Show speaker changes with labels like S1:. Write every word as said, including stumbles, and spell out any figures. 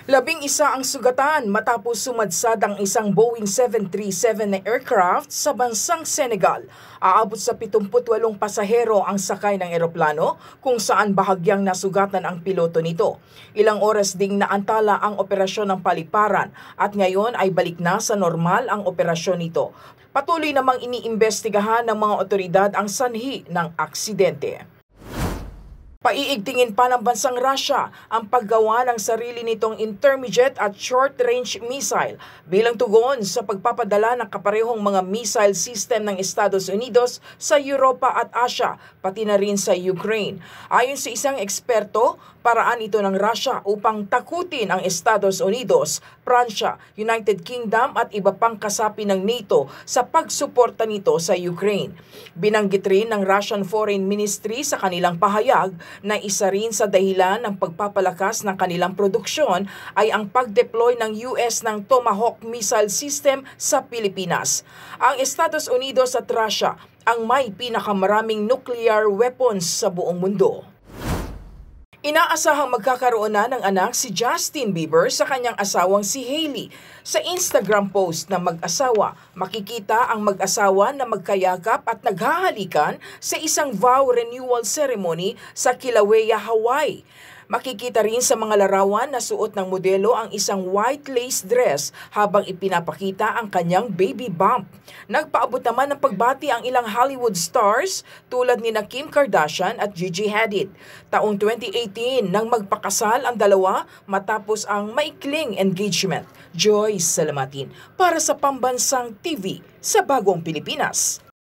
S1: Labing isa ang sugatan matapos sumadsad ang isang Boeing seven thirty-seven na aircraft sa bansang Senegal. Aabot sa pitungput walong pasahero ang sakay ng eroplano kung saan bahagyang nasugatan ang piloto nito. Ilang oras ding naantala ang operasyon ng paliparan at ngayon ay balik na sa normal ang operasyon nito. Patuloy namang iniimbestigahan ng mga otoridad ang sanhi ng aksidente. Paiigtingin pa ng bansang Russia ang paggawa ng sarili nitong intermediate at short-range missile bilang tugon sa pagpapadala ng kaparehong mga missile system ng Estados Unidos sa Europa at Asia, pati na rin sa Ukraine. Ayon sa isang eksperto, paraan ito ng Russia upang takutin ang Estados Unidos, Pransya, United Kingdom at iba pang kasapi ng NATO sa pagsuporta nito sa Ukraine. Binanggit rin ng Russian Foreign Ministry sa kanilang pahayag na isa rin sa dahilan ng pagpapalakas ng kanilang produksyon ay ang pag-deploy ng U S ng Tomahawk missile system sa Pilipinas. Ang Estados Unidos at Russia ang may pinakamaraming nuclear weapons sa buong mundo. Inaasahang magkakaroon na ng anak si Justin Bieber sa kanyang asawang si Hailey. Sa Instagram post ng mag-asawa, makikita ang mag-asawa na magkayakap at naghahalikan sa isang vow renewal ceremony sa Kilauea, Hawaii. Makikita rin sa mga larawan na suot ng modelo ang isang white lace dress habang ipinapakita ang kanyang baby bump. Nagpaabot naman ng pagbati ang ilang Hollywood stars tulad ni na Kim Kardashian at Gigi Hadid. Taong twenty eighteen nang magpakasal ang dalawa matapos ang maikling engagement. Joy Salamatin para sa Pambansang T V sa Bagong Pilipinas.